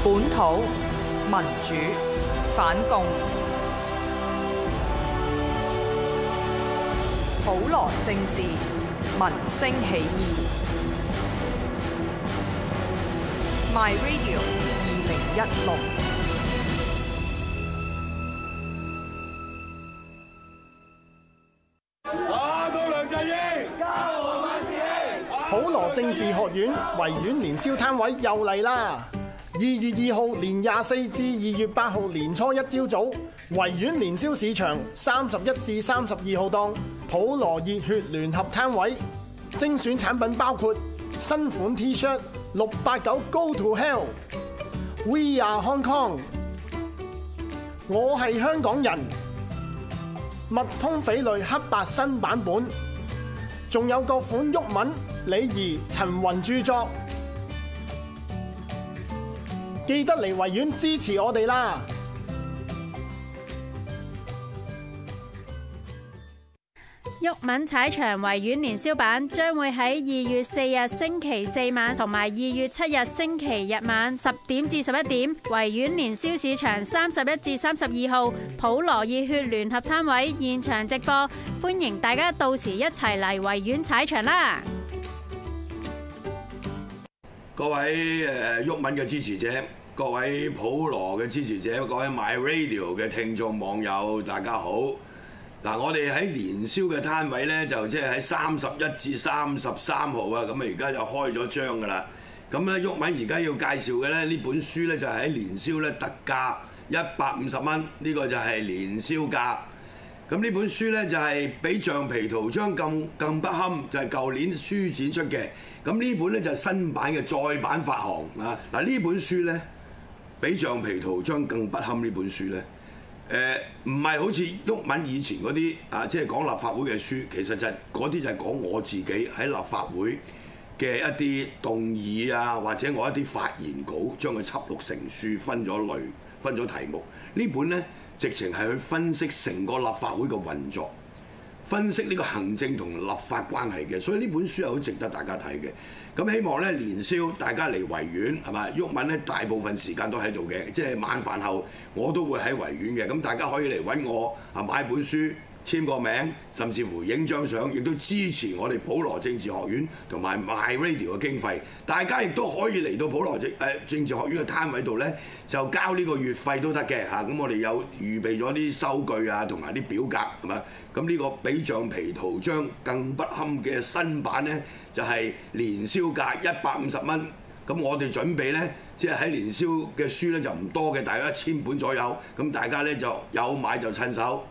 本土民主反共，普羅政治民聲起義。My Radio 2016。 普羅政治學院維園年宵攤位又嚟啦！2月2號年24至2月8號年初一朝早，維園年宵市場31至32號檔普羅熱血聯合攤位，精選產品包括新款 T-shirt 689 Go to Hell、We Are Hong Kong、我係香港人、麥通匪類黑白新版本，仲有各款鬱文、李怡、陳雲著作，記得嚟維園支持我哋啦！ 鬱文踩場維園年宵版將會喺2月4日星期四晚同埋2月7日星期日晚10點至11點，維園年宵市場31至32號普羅熱血聯合攤位現場直播，歡迎大家到時一齊嚟維園踩場啦！ 各位鬱文嘅支持者，各位普羅嘅支持者，各位 My Radio 嘅聽眾網友，大家好。嗱，我哋喺年宵嘅攤位咧，就即係喺31至33號啊，咁啊而家就開咗張噶啦。咁咧，鬱文而家要介紹嘅咧，呢本書咧就係喺年宵咧特價150蚊，呢個就係年宵價。咁呢本書咧就係比橡皮圖章更不堪，就係舊年書展出嘅。咁呢本咧就係新版嘅再版發行啊！嗱，呢本書咧比橡皮圖章更不堪，呢本書咧。唔係好似鬱文以前嗰啲啊，即係講立法會嘅書，其實就係嗰啲就係講我自己喺立法會嘅一啲動議啊，或者我一啲發言稿，將佢輯錄成書，分咗類、分咗題目。呢本呢，直情係去分析成個立法會嘅運作，分析呢個行政同立法關係嘅，所以呢本書係好值得大家睇嘅。咁希望咧年宵大家嚟維園係嘛？鬱文咧大部分時間都喺度嘅，即係晚飯後我都會喺維園嘅。咁大家可以嚟揾我啊，買本書、簽個名，甚至乎影張相，亦都支持我哋普羅政治學院同埋 My Radio 嘅經費。大家亦都可以嚟到普羅政治學院嘅攤位度咧，就交呢個月費都得嘅嚇。咁我哋有預備咗啲收據啊，同埋啲表格係嘛？咁呢個比橡皮圖章更不堪嘅新版咧，就係年宵價150蚊。咁我哋準備咧，即係喺年宵嘅書咧就唔多嘅，大約1000本左右。咁大家咧就有買就趁手。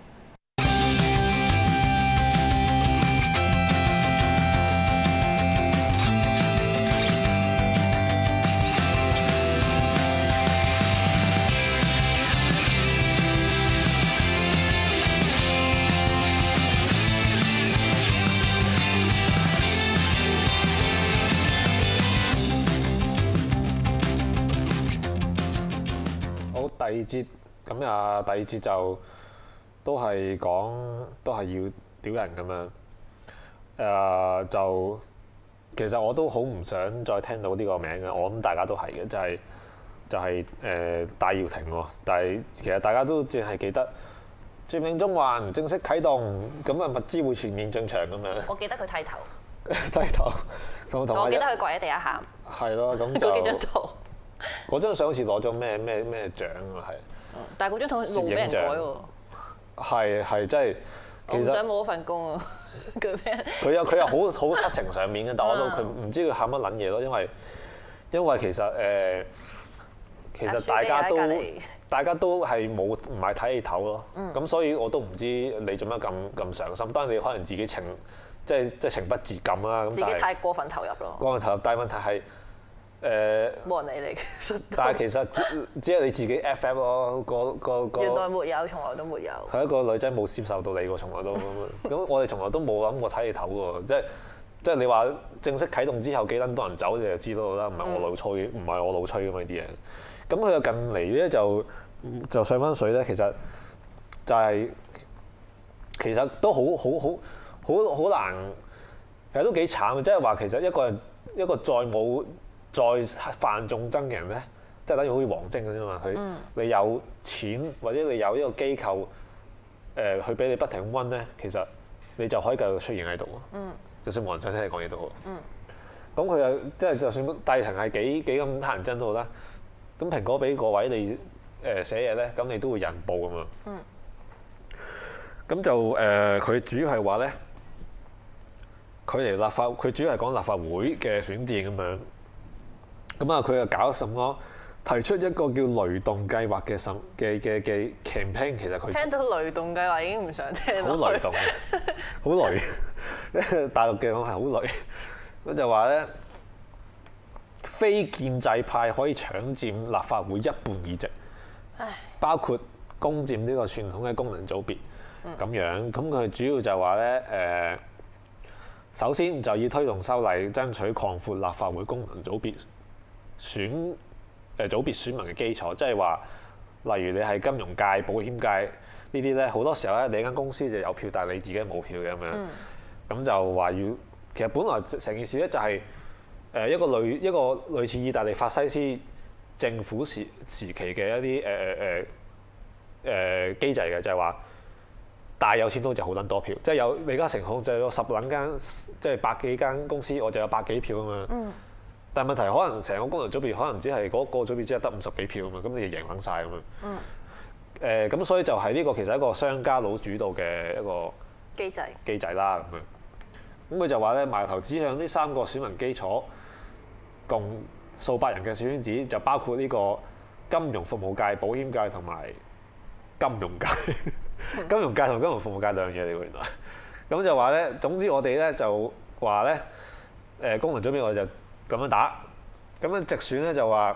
第二節咁啊，第二節就都係要屌人咁樣。就其實我都好唔想再聽到呢個名嘅，我諗大家都係嘅，就係戴耀廷喎。但係其實大家都淨係記得佔領中環正式啟動，咁啊物資會全面進場咁樣。 我記得佢剃頭， 剃頭同我記得佢跪喺地下喊。係咯，咁就嗰幾張圖。 嗰張相好似攞咗咩獎啊？係， 但係嗰張圖冇俾人改喎。係真係， 我唔想冇咗份工啊！ 佢又好七情上面嘅，但我都佢唔知佢喊乜撚嘢咯，因為其實大家都係唔係睇你頭咯，咁所以我都唔知你做乜咁上心。當然你可能自己情不自禁啦，咁自己太過分投入咯。 過分投入，但係問題係。 冇人理你，其實。但係其實只係你自己 FF 咯， 原來沒有，從來都沒有。 係一個女仔冇接受到你喎，從來都咁，我哋從來都冇諗過睇你頭喎，即係你話正式啟動之後幾撚多人走，你就知道啦，唔係我老吹㗎嘛呢啲嘢。咁佢又近嚟咧就上翻水咧，其實就係其實都好難，其實都幾慘嘅，即係話其實一個再犯眾憎嘅人咧， 即係等於好似黃晶咁啫嘛。你有錢或者你有呢個機構去俾你不停溫咧，其實你就可以繼續出現喺度。就算冇人想聽你講嘢都好。咁佢又即係就算帝騰係幾咁乞人憎都好啦。咁蘋果俾個位你寫嘢咧，咁你都會人報㗎嘛。咁就佢主要係話咧，佢嚟立法，佢主要係講立法會嘅選戰咁樣。咁啊，佢又搞什麼？提出一個叫雷動計劃嘅campaign， 其實佢聽到雷動計劃已經唔想聽。 好雷動嘅，好雷。大陸嘅講係好雷。咁就話咧，非建制派可以搶佔立法會一半議席，包括攻佔呢個傳統嘅功能組別咁樣。咁佢主要就話咧，首先就要推動修例，爭取擴闊立法會功能組別組別選民嘅基礎，即係話，例如你係金融界、保險界呢啲咧，好多時候咧，你間公司就有票，但係你自己冇票嘅咁樣。咁就話要，其實本來成件事咧就係一個類似意大利法西斯政府時期嘅一啲機制嘅，就係話大有錢佬就好撚多票，即係有李嘉誠控制咗10撚間，即係百幾間公司，我就有百幾票啊嘛。但係問題可能成個功能組別可能只係嗰個組別只係得50幾票啊嘛，咁你就贏撚晒咁樣。咁所以就係呢個其實係一個商家佬主導嘅一個機制啦咁樣。咁佢就話咧，矛頭指向呢3個選民基礎，共數百人嘅小圈子，就包括呢個金融服務界、保險界同埋金融界。金融界同金融服務界兩樣嘢嚟喎原來。咁就話咧，總之我哋咧就話咧，功能組別我哋就咁樣打，咁樣直選咧就話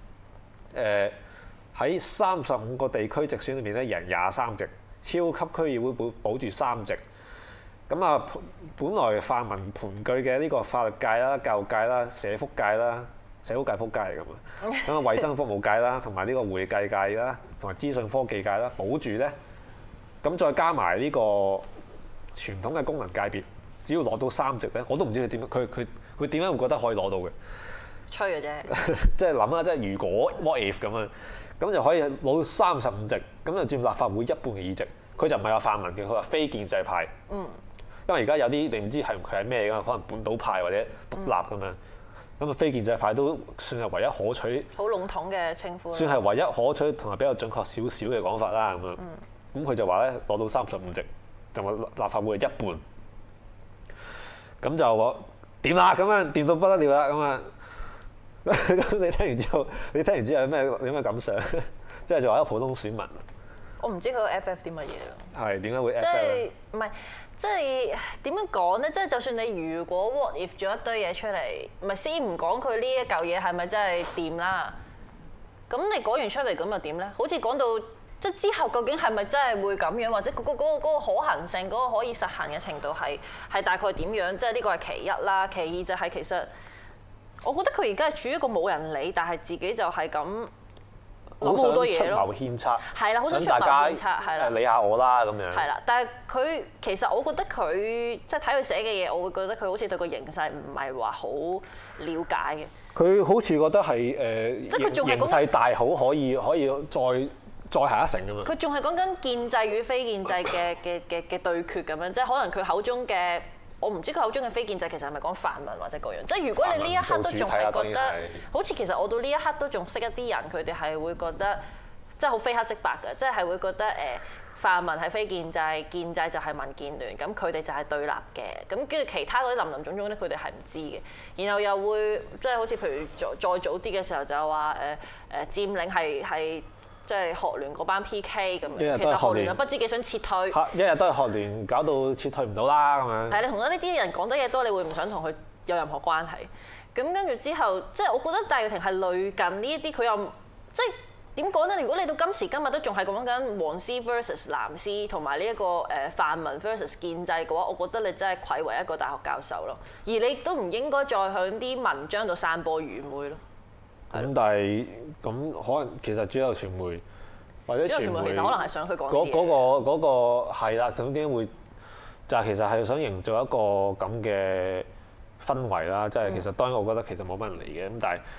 喺35個地區直選裏面咧贏23席，超級區議會保住3席。咁啊，本來泛民盤踞嘅呢個法律界啦、教育界啦、社福界啦、社福界撲街嚟㗎嘛，咁啊衞生服務界啦，同埋呢個會計界啦，同埋資訊科技界啦，保住咧，咁再加埋呢個傳統嘅功能界別，只要攞到3席咧，我都唔知佢點，佢點解會覺得可以攞到嘅？ 吹嘅啫， 即係諗下，即係如果 what if 咁樣，咁就可以攞到35席，咁就佔立法會一半嘅議席。佢就唔係話泛民嘅，佢話非建制派。因為而家有啲你唔知係佢係咩㗎，可能本土派或者獨立咁樣。咁啊，非建制派都算係唯一可取。好籠統嘅稱呼。算係唯一可取同埋比較準確少少嘅講法啦，咁樣。咁佢就話咧攞到35席，就話立法會係一半。咁就話掂啦，咁樣掂到不得了啦，咁啊。咁你聽完之後有咩感想？即係作為一個普通選民。 我唔知佢個 FF 啲乜嘢咯。 係點解會 FF？ 即係唔係？即係點樣講咧？即係就算你如果 what if 咗一堆嘢出嚟，唔係先唔講佢呢一嚿嘢係咪真係掂啦？咁你講完出嚟咁又點咧？好似講到即係之後究竟係咪真係會咁樣，或者嗰個可行性、嗰個可以實行嘅程度係大概點樣？即係呢個係其一啦。其二就係其實我覺得佢而家係處於一個冇人理，但係自己就係咁。諗好多嘢咯， 出謀獻策， 係啦，好想出謀獻策，係啦， 理下我啦咁樣。 係啦，但係佢其實我覺得佢即係睇佢寫嘅嘢，我會覺得佢好似對個形勢唔係話好了解嘅。佢好似覺得係即係佢仲係形勢大好，可以再下一城咁樣。 佢仲係講緊建制與非建制嘅對決咁樣，即係可能佢口中嘅。我唔知佢口中嘅非建制其實係咪講泛民或者各樣？即係如果你呢一刻都仲係覺得，好似其實我到呢一刻都仲識一啲人，佢哋係會覺得即係好非黑即白嘅，即係會覺得泛民係非建制，建制就係民建聯，咁佢哋就係對立嘅。咁跟住其他嗰啲林林總總咧，佢哋係唔知嘅。然後又會即係好似譬如再早啲嘅時候就話佔領係。即係學聯嗰班 PK 咁樣，其實學聯又不知幾想撤退， 一日都係學聯搞到撤退唔到啦咁樣。 係你同咗呢啲人講得嘢多，你會唔想同佢有任何關係。咁跟住之後，即係我覺得戴耀廷係類近呢一啲，佢又即係點講咧？如果你到今時今日都仲係講緊黃絲 versus 藍絲，同埋呢一個泛民 versus 建制嘅話，我覺得你真係愧為一個大學教授咯。而你都唔應該再喺啲文章度散播愚昧咯。 咁但係咁可能其實主流傳媒或者傳媒其實可能係想佢講啲嘢。 嗰個係啦，咁點解會就係其實係想營造一個咁嘅氛圍啦？即係其實當然我覺得其實冇乜人嚟嘅，咁但係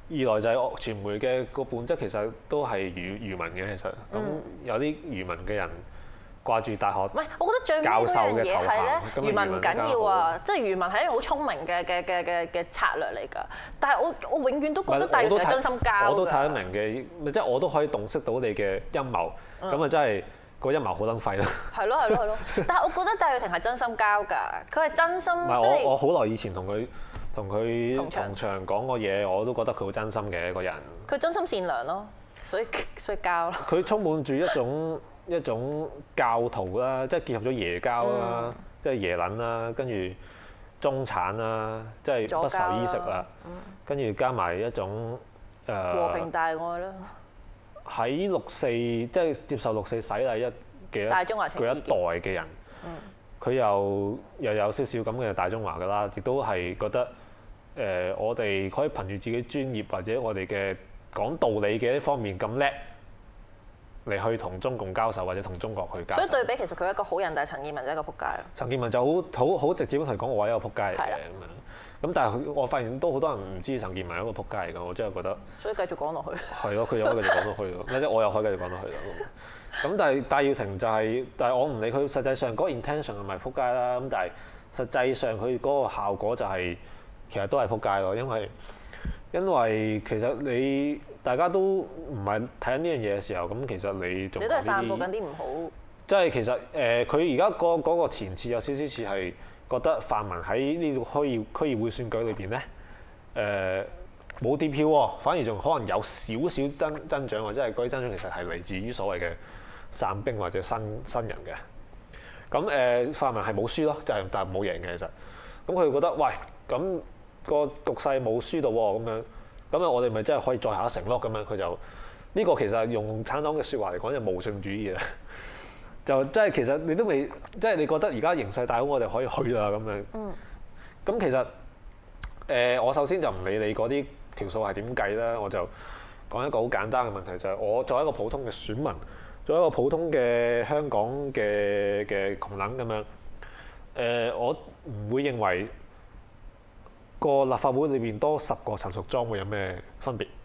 二來就係傳媒嘅個本質其實都係漁民嘅，其實咁有啲漁民嘅人掛住大學， 唔係，我覺得最尾嗰樣嘢係咧，漁民唔緊要啊，即係漁民係一個好聰明嘅策略嚟㗎。但係我永遠都覺得戴耀廷係真心交㗎。 我都睇得明嘅，即係我都可以洞悉到你嘅陰謀，咁啊真係個陰謀好撚廢啦。係咯，但係我覺得戴耀廷係真心交㗎，佢係真心。唔係我好耐以前同佢同場講過嘢，我都覺得佢好真心嘅一個人。 佢真心善良咯，所以交咯。 佢充滿住一種教徒啦，即係結合咗耶膠啦，即係耶撚啦，跟住中產啦，即係不愁衣食啦，跟住加埋一種和平大愛啦。 喺六四即係接受六四洗禮嘅大中華情意結佢一代嘅人，佢又有少少咁嘅大中華㗎啦，亦都係覺得我哋可以憑住自己專業或者我哋嘅講道理嘅一方面咁叻嚟去同中共交手或者同中國去交手。 所以對比其實佢係一個好人，但係陳健民就係一個撲街咯。 陳健民就好直接咁同佢講，我係一個撲街嚟嘅咁樣。咁但係我發現都好多人唔知陳健民係一個撲街嚟㗎，我真係覺得。所以繼續講落去。係咯，佢又可以繼續講落去咯，或者我又可以繼續講落去咯。咁但係戴耀廷就係，但係我唔理佢實際上嗰個 intention 係咪撲街啦。咁但係實際上佢嗰個效果就係其實都係撲街咯，因為其實你大家都唔係睇緊呢樣嘢嘅時候，咁其實你仲你都係散佈緊啲唔好。即係其實佢而家嗰個前設有少少似係覺得泛民喺呢個區議會選舉裏邊咧冇跌票喎，反而仲可能有少少增長，或者係嗰啲增長其實係嚟自於所謂嘅散兵或者新人嘅。咁泛民係冇輸咯，就係但係冇贏嘅其實。咁佢覺得喂，咁個局勢冇輸到喎，咁啊我哋咪真係可以再下一城咯。咁樣佢就呢個其實用共產黨嘅説話嚟講就無性主義啦。就即係其實你都未，即係你覺得而家形勢大好，我哋可以去啦咁樣。咁其實我首先就唔理你嗰啲條數係點計啦，我就講一個好簡單嘅問題，就係我作為一個普通嘅選民，作為一個普通嘅香港嘅窮撚咁樣，我唔會認為個立法會裏邊多10個陳淑莊會有咩分別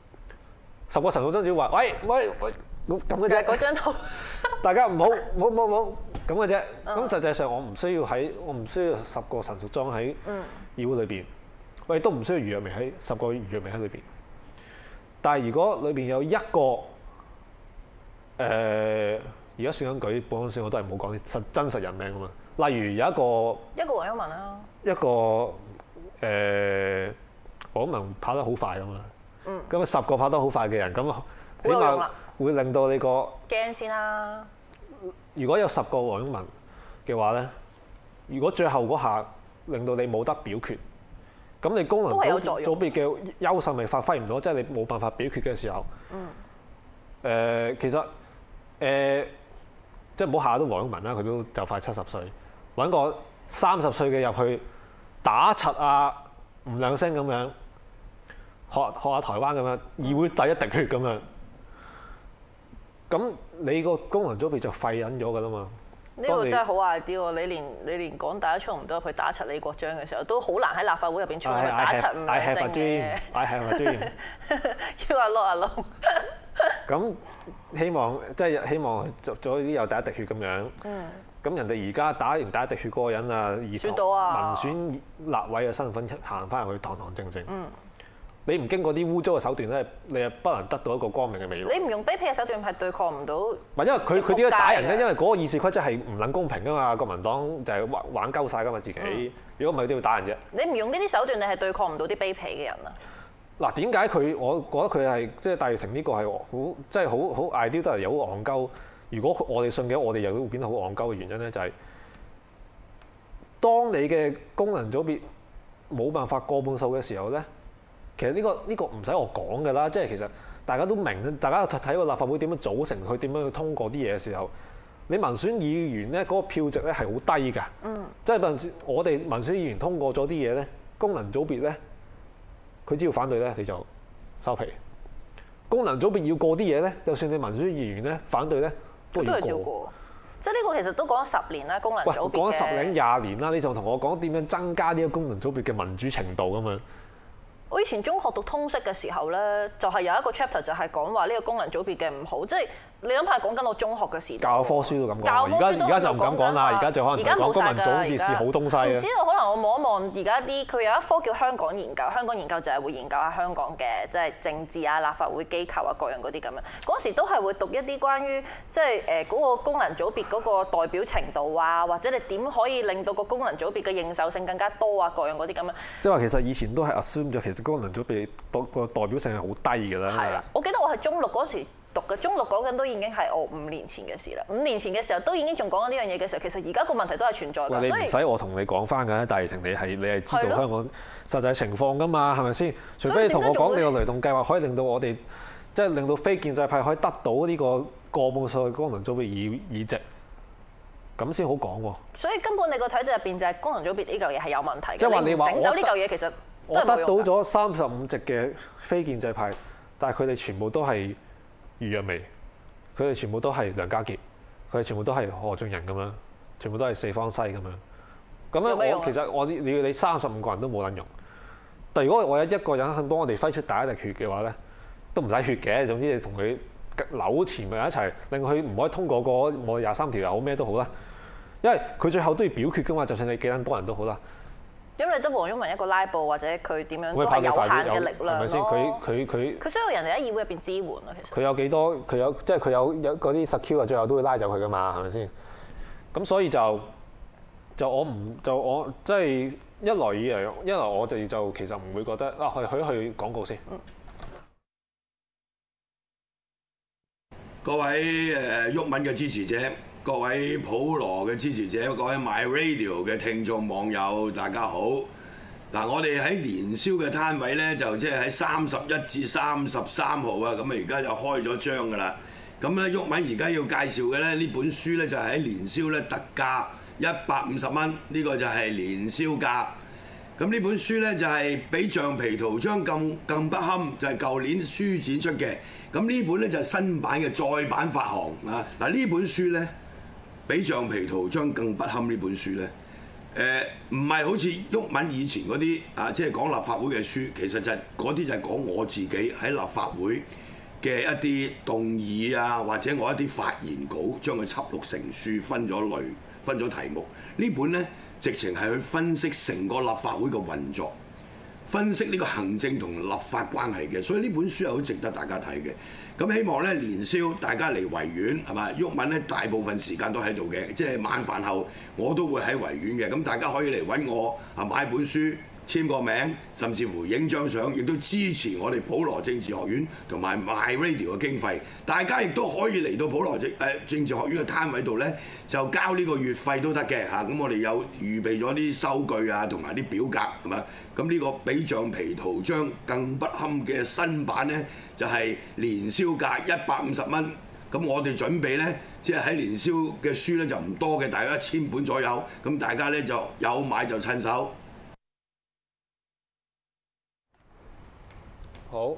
？10個陳淑莊只要話喂咁嘅啫，嗰張圖，大家唔好咁嘅啫。咁實際上我唔需要10個陳淑莊喺議會裏邊，喂都唔需要余若薇喺10個余若薇喺裏邊。但係如果裏邊有一個而家選緊舉本選，我都係冇講真實人名啊嘛。例如有一個黃毓民啦，一個黃毓民跑得好快啊嘛。咁啊10個跑得好快嘅人，咁起碼會令到你個驚先啦。如果有10個黃毓民嘅話咧，如果最後嗰下令到你冇得表決，咁你功能組別嘅優勢咪發揮唔到，即係你冇辦法表決嘅時候。其實即係唔好下都黃毓民啦，佢都就快70歲，揾個30歲嘅入去打柒啊吳亮星咁樣，學下台灣咁樣，議會第一滴血咁樣。咁你個功能組別就廢緊咗㗎啦嘛。呢個真係好壞啲喎！你連講大家衝唔到入去打柒李國章嘅時候，都好難喺立法會入邊衝去打柒吳亮星嘅。I have a dream。要話落啊落。咁希望做咗啲有第一滴血咁樣。咁人哋而家打完第一滴血嗰個人啊，以民選立委嘅身份行翻入去堂堂正正。你唔經過啲污糟嘅手段咧，你係不能得到一個光明嘅未來。你唔用卑鄙嘅手段係對抗唔到。唔係因為佢點解打人咧？因為嗰個議事規則係唔撚公平㗎嘛，國民黨就係玩鳩晒㗎嘛自己。如果唔係點會打人啫？你唔用呢啲手段，你係對抗唔到啲卑鄙嘅人啊。嗱，點解我覺得佢係即係戴耀廷呢個係好即係好 ideal 得嚟又好戇鳩？如果我哋信嘅，我哋又會變得好戇鳩嘅原因咧，就係當你嘅功能組別冇辦法過半數嘅時候咧。其實呢個唔使我講㗎啦，即係其實大家都明，大家睇個立法會點樣組成，佢點樣去通過啲嘢嘅時候，你民選議員咧嗰個票值咧係好低㗎。即係我哋民選議員通過咗啲嘢咧，功能組別咧，佢只要反對咧，你就收皮。功能組別要過啲嘢咧，就算你民選議員咧反對咧，都要過。即係呢個其實都講咗10年啦，功能組別嘅。講咗10零20年啦，你就同我講點樣增加呢個功能組別嘅民主程度咁樣？ 我以前中學讀通識嘅時候咧，就係有一個 chapter 就係講話呢個功能組別嘅唔好，即係你諗下講緊我中學嘅時代。 教科書都咁講，而家就唔敢講啦，而家就可能講功能組別是好東西啊。 唔知道可能我望一望而家啲，佢有一科叫香港研究，香港研究就係會研究下香港嘅即係政治啊、立法會機構啊各樣嗰啲咁樣。嗰時都係會讀一啲關於即係嗰個功能組別嗰個代表程度啊，或者你點可以令到個功能組別嘅認受性更加多啊，各樣嗰啲咁樣。 即係話其實以前都係 assume 咗，其實功能組別個代表性係好低㗎啦。 係啦，我記得我係中六嗰時讀嘅，中六講緊都已經係我5年前嘅事啦。5年前嘅時候都已經仲講緊呢樣嘢嘅時候，其實而家個問題都係存在㗎。 你唔使我同你講翻㗎，戴耀廷你係知道香港實際情況㗎嘛，係咪先？除非你同我講你個雷動計劃可以令到我哋即係令到非建制派可以得到呢個過半數嘅功能組別議席，咁先好講喎。 所以根本你個體制入邊就係功能組別呢嚿嘢係有問題嘅。 即係話你話整走呢嚿嘢其實我得到咗35席嘅非建制派，但係佢哋全部都係余若薇，佢哋全部都係梁家傑，佢哋全部都係何俊仁咁樣，全部都係四方西咁樣。咁樣其實我你35個人都冇撚用。但如果我有一個人肯幫我哋揮出第一滴血嘅話咧，都唔使血嘅。總之你同佢扭纏埋一齊，令佢唔可以通過個我23條又好咩都好啦。因為佢最後都要表決㗎嘛，就算你幾撚多人都好啦。 咁你得黃毓民一個拉布或者佢點樣都係有限嘅力量咯。係咪先？佢需要人哋喺議會入邊支援咯。其實佢有幾多？佢有嗰啲 secure 啊，最後都會拉走佢㗎嘛，係咪先？咁所以我即係一來我哋就其實唔會覺得啊，去廣告先。 各位毓民嘅支持者，各位普羅嘅支持者，各位 My Radio 嘅聽眾網友，大家好！嗱，我哋喺年宵嘅攤位咧，就即係喺31至33號啊，咁啊而家就開咗張㗎啦。咁咧，毓民而家要介紹嘅咧，呢本書咧就係喺年宵咧特價150蚊，呢個就係年宵價。咁呢本書咧就係比橡皮圖章更不堪，就係舊年書展出嘅。咁呢本咧就係新版嘅再版發行啊！嗱，呢本書咧比橡皮圖章更不堪。呢本書咧，唔係好似毓民以前嗰啲啊，即係講立法會嘅書，其實就係嗰啲就係講我自己喺立法會嘅一啲動議啊，或者我一啲發言稿，將佢輯錄成書，分咗類、分咗題目。呢本咧直情係去分析成個立法會嘅運作。分析呢個行政同立法關係嘅，所以呢本書係好值得大家睇嘅。咁希望咧年宵大家嚟維園係嘛？毓民咧大部分時間都喺度嘅，即係晚飯後我都會喺維園嘅。咁大家可以嚟揾我啊，買本書簽個名，甚至乎影張相，亦都支持我哋普羅政治學院同埋 My Radio 嘅經費。大家亦都可以嚟到普羅政治學院嘅攤位度咧，就交呢個月費都得嘅嚇。咁我哋有預備咗啲收據啊，同埋啲表格係嘛？咁呢個比橡皮圖章更不堪嘅新版咧，就係年宵價150蚊。咁我哋準備咧，即係喺年宵嘅書咧就唔多嘅，大約1000本左右。咁大家咧就有買就趁手。 好，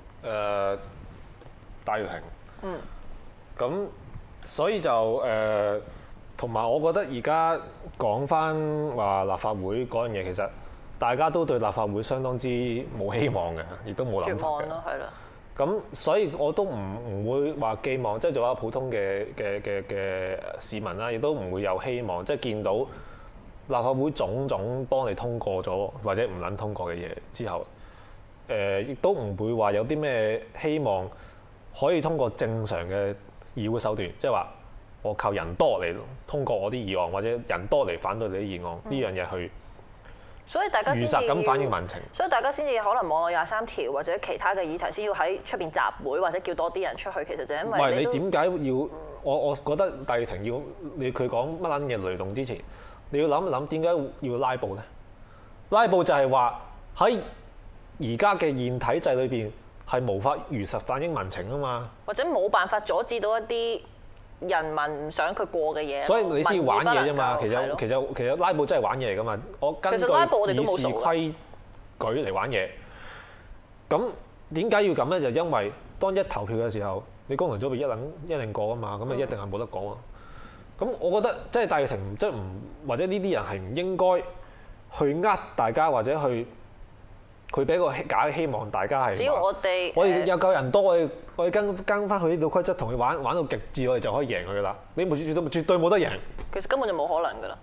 戴耀廷。咁所以就同埋我覺得而家講翻話立法會嗰樣嘢，其實大家都對立法會相當之冇希望嘅，亦都冇諗法嘅。絕望咯，係啦。咁所以我都唔會話寄望，即係做一個普通嘅市民啦，亦都唔會有希望，即係見到立法會種種幫你通過咗或者唔撚通過嘅嘢之後。亦都唔會話有啲咩希望可以通過正常嘅議會手段，即係話我靠人多嚟通過我啲議案，或者人多嚟反對你啲議案，呢樣嘢去， 所以大家先至咁反映民情。 所以大家先至可能網絡23條或者其他嘅議題先要喺出邊集會或者叫多啲人出去，其實就因為你點解要我覺得戴耀廷要佢講乜撚嘢雷動之前，你要諗一諗點解要拉布咧？拉布就係話喺而家嘅現體制裏邊係無法如實反映民情啊嘛，或者冇辦法阻止到一啲人民唔想佢過嘅嘢， 所以你先要玩嘢啫嘛。其實拉布真係玩嘢嚟噶嘛。我根據議事規矩嚟玩嘢。咁點解要咁咧？就因為當一投票嘅時候，你功能組別一定過啊嘛，咁啊一定係冇得講啊。咁我覺得即係戴耀廷即係唔或者呢啲人係唔應該去呃大家或者去佢俾個假希望大家係。 只要我哋有夠人多，我哋跟翻佢呢套規則，同佢玩到極致，我哋就可以贏佢噶啦。你絕對冇得贏。 其實根本就冇可能噶啦。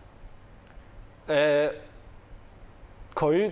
佢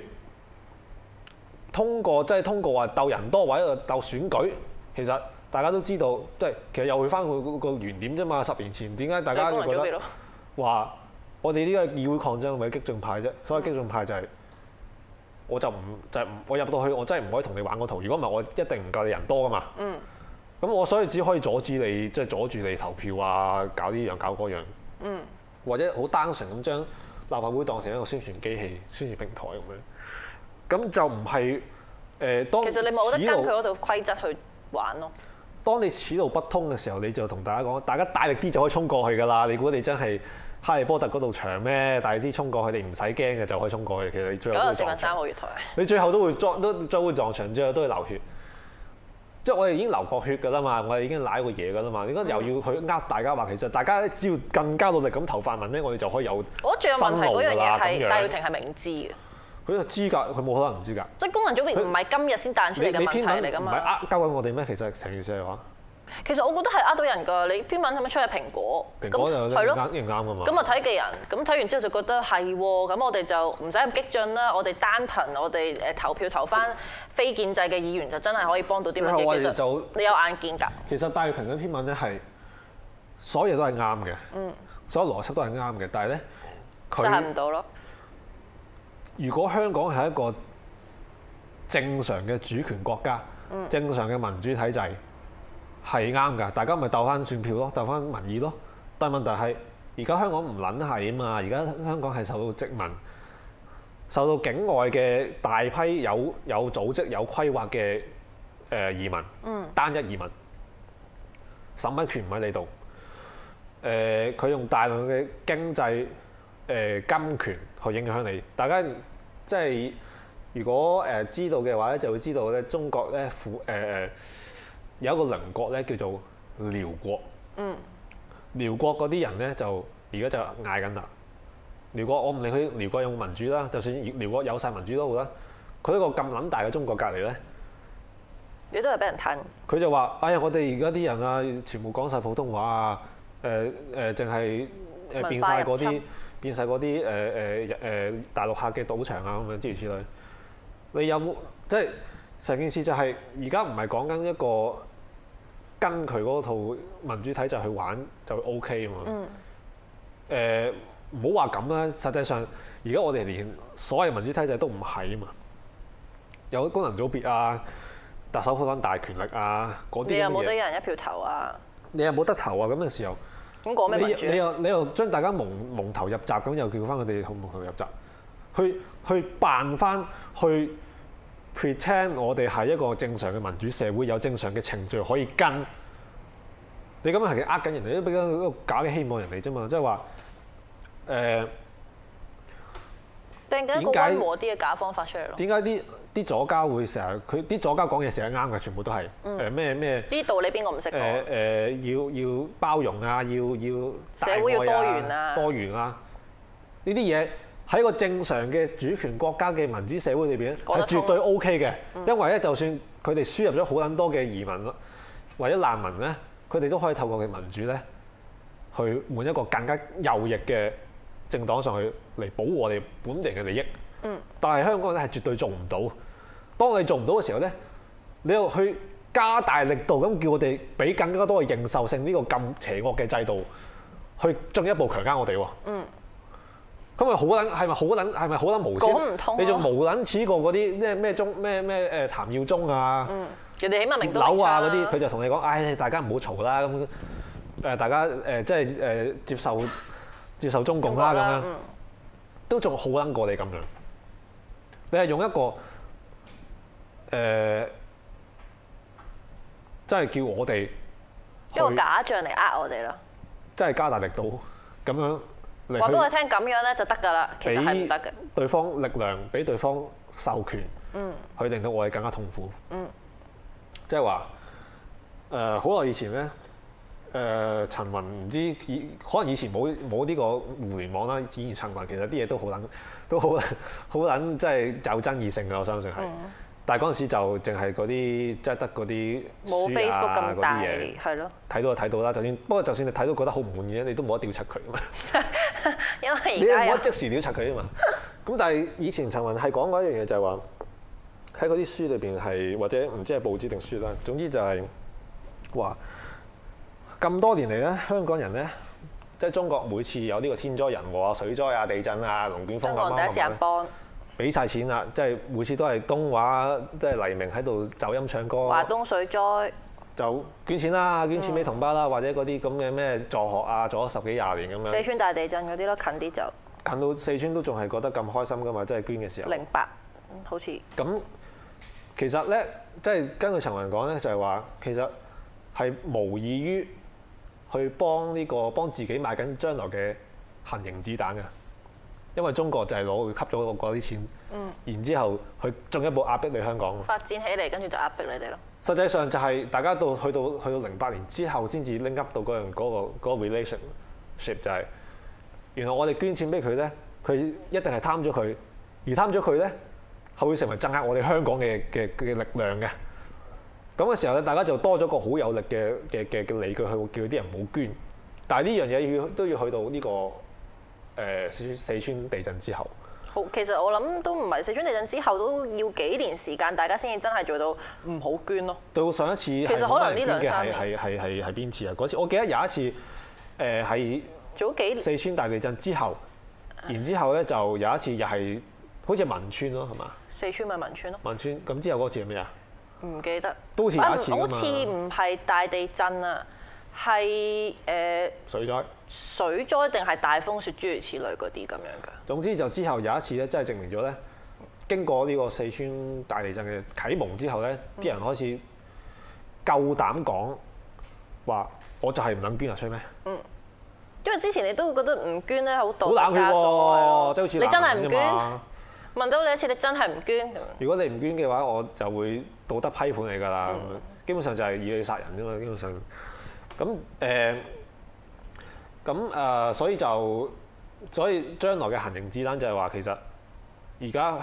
通過話鬥人多或者鬥選舉，其實大家都知道，其實又去翻個原點啫嘛。10年前點解大家覺得話我哋呢個議會抗爭為激進派啫？所謂激進派就係我入到去，我真係唔可以同你玩嗰套。如果唔係，我一定唔夠你人多噶嘛。咁我所以只可以阻止你，即係阻住你投票啊，搞呢樣搞嗰樣。或者好單純咁將立法會當成一個宣傳機器、宣傳平台咁樣。咁就唔係當其實你冇得跟佢嗰套規則去玩咯。 當你此路不通嘅時候，你就同大家講，大家大力啲就可以衝過去㗎啦。你估你真係哈利波特嗰度長咩？大力啲衝過去，你唔使驚嘅就可以衝過去。其實你最後都會撞牆。你最後都會撞牆，最後都會流血。即係我哋已經流過血㗎啦嘛，我哋已經舐過嘢㗎啦嘛。點解又要去大家話其實大家只要更加努力咁投泛民咧，我哋就可以有我覺得最有問題嗰樣嘢係戴耀廷係明知嘅。 佢個資格，佢冇可能唔知㗎。 即係功能組別唔係今日先彈出嚟嘅問題嚟㗎嘛。 唔係交緊我哋咩？其實成件事係話。 其實我覺得係到人㗎。你篇文係咪出係蘋果？ 蘋果就係咯， 啱㗎嘛。 咁啊睇嘅人，咁睇完之後就覺得係喎，咁我哋就唔使咁激進啦。我哋單憑我哋投票投翻非建制嘅議員就真係可以幫到啲乜嘢。其實你有眼見㗎。其實戴耀廷嗰篇文咧係所有嘢都係啱嘅，所有邏輯都係啱嘅，但係咧佢實行唔到咯。 如果香港係一個正常嘅主權國家，正常嘅民主體制係啱㗎，大家咪鬥翻選票咯，鬥翻民意咯。但係問題係而家香港唔撚係啊嘛，而家香港係受到殖民、受到境外嘅大批有組織、有規劃嘅移民，單一移民，審批權唔喺你度。佢用大量嘅經濟金權去影響你。大家即係如果知道嘅話咧，就會知道咧，中國咧有一個鄰國咧叫做遼國。遼國嗰啲人咧就而家就嗌緊啦。遼國我唔理佢遼國有冇民主啦，就算遼國有晒民主都好啦，佢一個咁撚大嘅中國隔離咧， 你都係俾人吞。佢就話：哎呀，我哋而家啲人啊，全部講晒普通話啊，淨係變晒嗰啲大陸客嘅賭場啊咁樣諸如此類。你有冇即係成件事就係而家唔係講緊一個跟佢嗰套民主體制去玩就 OK 啊嘛。唔好話咁啦，實際上而家我哋連所謂民主體制都唔係啊嘛。有功能組別啊，特首普選大權力啊，嗰啲嘢。你有冇得一人一票投啊？你又冇得投啊？咁嘅時候， 咁講咩民主？ 你又將大家蒙頭入閘，咁又叫翻佢哋蒙頭入閘，去扮翻去 pretend 我哋係一個正常嘅民主社會，有正常嘅程序可以跟。你咁樣係緊人哋，都俾緊一個假嘅希望人哋啫嘛，即係話定緊一個溫和啲嘅假方法出嚟咯。 點解啲左膠會成日佢啲左膠講嘢成日啱嘅，全部都係咩？ 啲道理邊個唔識講？ 要包容啊，要社會要多元啊， 多元啊，呢啲嘢喺個正常嘅主權國家嘅民主社會裏邊係絕對 OK 嘅，因為咧就算佢哋輸入咗好撚多嘅移民或者難民咧，佢哋都可以透過佢民主咧去換一個更加右翼嘅政黨上去嚟保護我哋本地嘅利益。但係香港咧係絕對做唔到。當你做唔到嘅時候咧，你又去加大力度咁叫我哋俾更加多嘅認受性呢個咁邪惡嘅制度，去進一步強姦我哋喎。咁咪好撚係咪好撚無恥？ 講唔通。你仲無撚似過嗰啲咩譚耀宗啊？ 人哋起碼明樓啊嗰啲，佢就同你講：唉，大家唔好嘈啦，咁大家即係接受中共啦咁樣，都仲好撚過你咁樣。你係用一個即係叫我哋一個假象嚟我哋咯， 即係加大力度咁樣嚟話俾我聽，咁樣咧就得㗎啦。其實係唔得嘅。 對方力量，俾對方授權，去令到我哋更加痛苦。即係話好耐以前咧， 陳雲唔知可能以前冇呢個互聯網啦，以前陳雲其實啲嘢都好撚即係有爭議性嘅，我相信係。但係嗰陣時就淨係嗰啲即係得嗰啲冇 Facebook 咁大，係咯。 睇到就睇到啦，就算你睇到覺得好唔滿意咧，你都冇得調查佢啊嘛。 因為而你家冇得即時調查佢啊嘛。咁但係以前陳雲係講過一樣嘢就係話喺嗰啲書裏邊係或者唔知係報紙定書啦，總之就係話咁多年嚟咧，香港人咧即係中國每次有呢個天災人禍啊、水災啊、地震啊、龍捲風香港人第一時間幫。 俾晒錢啦，即係每次都係東華即係黎明喺度走音唱歌。 華東水災就捐錢啦，捐錢俾同胞啦，或者嗰啲咁嘅咩助學啊，做咗10幾20年咁樣。 四川大地震嗰啲咯，近啲就。 近到四川都仲係覺得咁開心噶嘛，即係捐嘅時候。 08好似。 咁其實咧，即係根據陳雲講咧，就係話其實係無異於去幫自己買緊將來嘅行刑子彈嘅。因為中國就係吸咗嗰啲錢，然之後去進一步壓迫你香港。 發展起嚟，跟住就壓迫你哋咯。 實際上就係大家去到08年之後，先至拎 up 到嗰個 relationship 就係原來我哋捐錢俾佢咧，佢一定係貪咗佢，而貪咗佢咧係會成為鎮壓我哋香港嘅力量嘅。咁嘅時候咧，大家就多咗個好有力嘅理據去叫啲人唔好捐。但係呢樣嘢都要去到呢個。四川地震之後， 好，其實我諗都唔係四川地震之後都要幾年時間，大家先至真係做到唔好捐咯。 到上一次其實可能呢2-3年係邊次啊？嗰次我記得有一次係早幾年四川大地震之後，然之後咧就有一次又係好似汶川咯，係嘛？ 四川咪汶川咯。 汶川咁之後嗰次係咩啊？ 唔記得。 都好似有一次㗎嘛。 好似唔係大地震啊，係水災。 水災定係大風雪諸如此類嗰啲咁樣㗎。 總之就之後有一次咧，真係證明咗咧，經過呢個四川大地震嘅啟蒙之後咧，啲人開始夠膽講話，我就係唔諗捐入去咩？ 因為之前你都會覺得唔捐咧好道德枷鎖，即係好似你真係唔捐？問到你一次，你真係唔捐？ 如果你唔捐嘅話，我就會道德批判你㗎啦。基本上就係以你殺人啫嘛。基本上咁所以將來嘅行刑子彈就係話其實而家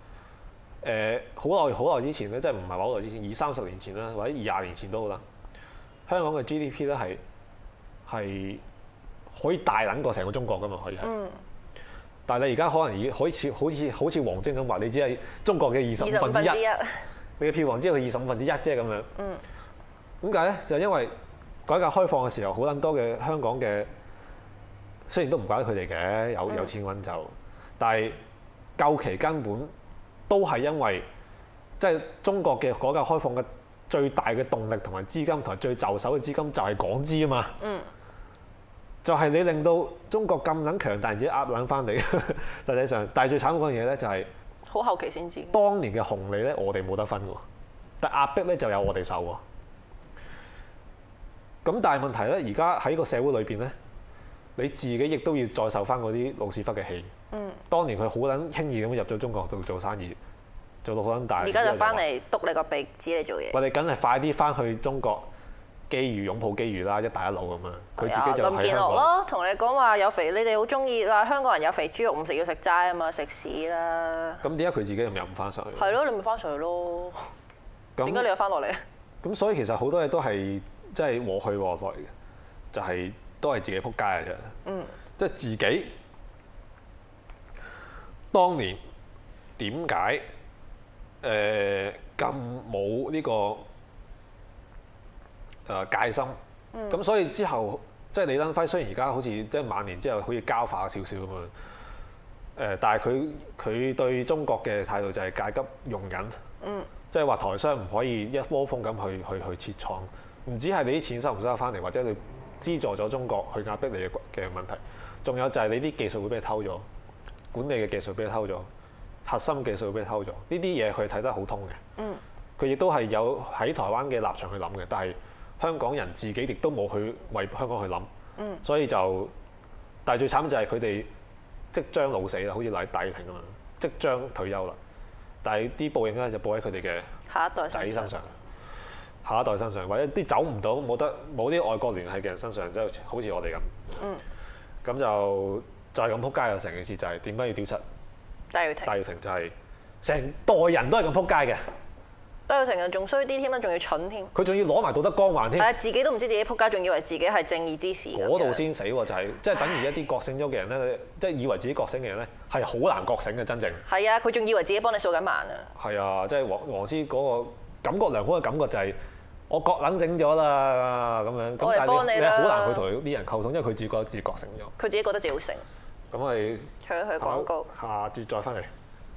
好耐之前咧，即係唔係話好耐之前，20-30年前啦，或者20年前都好啦。香港嘅 GDP 咧係可以大撚過成個中國㗎嘛，可以係。但係你而家可能已經好似王晶咁話，你只係中國嘅1/25，你嘅票房只係佢1/25啫咁樣。點解咧？就係因為改革開放嘅時候，好撚多嘅香港嘅。雖然都唔怪得佢哋嘅，有錢揾就，但係究其根本都係因為即係中國嘅改革開放嘅最大嘅動力同埋資金同埋最就手嘅資金就係港資啊嘛。就係你令到中國咁撚強大，然之後壓撚翻嚟。實際上，但係最慘嗰樣嘢咧就係好後期先知。當年嘅紅利咧，我哋冇得分喎，但壓迫咧就有我哋受喎。咁但係問題咧，而家喺個社會裏邊咧。你自己亦都要再受翻嗰啲老屎忽嘅氣。當年佢好撚輕易咁入咗中國度做生意，做到好撚大。 而家就翻嚟督你個鼻指你做嘢。 我哋梗係快啲翻去中國，機遇擁抱機遇啦，一帶一路咁樣。佢自己就喺香港。林建樂咯，同你講話有肥，你哋好中意話香港人有肥豬肉唔食要食齋啊嘛，食屎啦！ 咁點解佢自己又唔翻上去？ 係咯，你咪翻上去咯。點解你又翻落嚟啊？ 咁所以其實好多嘢都係即係禍去禍來嘅，就係。都係自己撲街嘅啫，即係自己當年點解咁冇呢個戒心？咁所以之後即係李登輝雖然而家好似即係晚年之後好似膠化少少咁樣，但係佢對中國嘅態度就係戒急用緊，即係話台商唔可以一窩蜂咁去設廠，唔止係你啲錢收唔收得翻嚟，或者你。資助咗中國去壓迫你嘅問題，仲有就係你啲技術會俾你偷咗，管理嘅技術俾你偷咗，核心技術會俾你偷咗，呢啲嘢佢睇得好通嘅。佢亦都係有喺台灣嘅立場去諗嘅，但係香港人自己亦都冇去為香港去諗，所以就，但係最慘就係佢哋即將老死啦，好似戴耀廷咁樣，即將退休啦，但係啲報應咧就報喺佢哋嘅下一代仔身上。 下一代身上，或者啲走唔到冇啲外國聯繫嘅人身上，即係好似我哋咁。咁就係咁撲街啊！成件事就係點解要屌柒戴耀廷就係成代人都係咁撲街嘅。 戴耀廷啊，仲衰啲添啦，仲要蠢添。 佢仲要攞埋道德光環添。 係啊，自己都唔知自己撲街，仲以為自己係正義之士。 嗰度先死喎，就係即係等於一啲覺醒咗嘅人咧，即係以為自己覺醒嘅人咧，係好難覺醒嘅真正。 係啊，佢仲以為自己幫你掃緊慢啊。係啊，即係黃絲嗰個感覺良好嘅感覺就係我覺撚醒咗啦咁樣。 我嚟幫你啦。 好難去同啲人溝通，因為佢自己覺得自己覺醒咗。 佢自己覺得自己好醒。 咁我哋去廣告， 下節再翻嚟。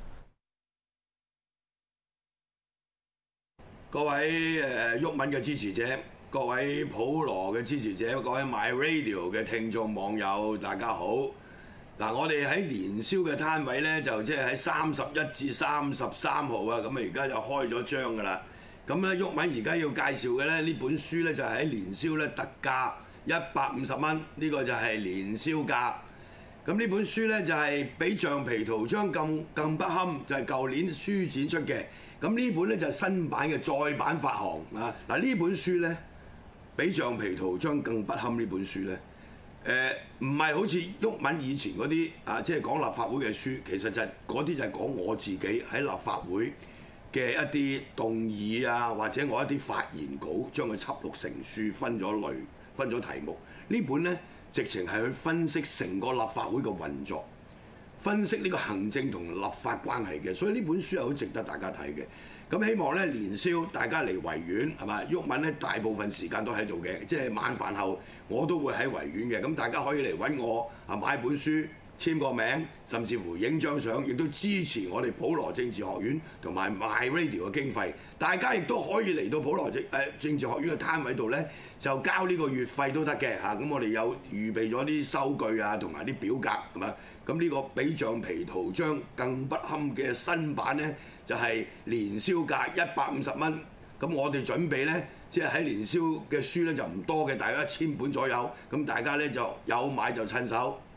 各位毓民嘅支持者，各位普羅嘅支持者，各位 My Radio 嘅聽眾網友，大家好。嗱，我哋喺年宵嘅攤位咧，就即係喺31至33號啊，咁啊而家就開咗張噶啦。咁咧，毓民而家要介紹嘅咧，呢本書咧就係喺年宵咧特價150蚊，呢個就係年宵價。咁呢本書咧就係比橡皮圖章更不堪，就係舊年書展出嘅。咁呢本咧就係新版嘅再版發行啊！嗱，呢本書咧比橡皮圖章更不堪。呢本書咧唔係好似毓民以前嗰啲啊，即係講立法會嘅書，其實就係嗰啲就係講我自己喺立法會嘅一啲動議啊，或者我一啲發言稿，將佢輯錄成書，分咗類、分咗題目。呢本咧直情係去分析成個立法會嘅運作。分析呢個行政同立法關係嘅，所以呢本書係好值得大家睇嘅。咁希望咧年宵大家嚟維園係嘛？毓民咧大部分時間都喺度嘅，即係晚飯後我都會喺維園嘅。咁大家可以嚟揾我啊，買本書簽個名，甚至乎影張相，亦都支持我哋普羅政治學院同埋 My Radio 嘅經費。大家亦都可以嚟到普羅政治學院嘅攤位度咧，就交呢個月費都得嘅嚇。咁我哋有預備咗啲收據啊，同埋啲表格係嘛？咁呢個比橡皮圖章更不堪嘅新版呢，就係年宵價150蚊。咁我哋準備呢，即係喺年宵嘅書呢，就唔多嘅，大概1000本左右。咁大家呢，就有買就趁手。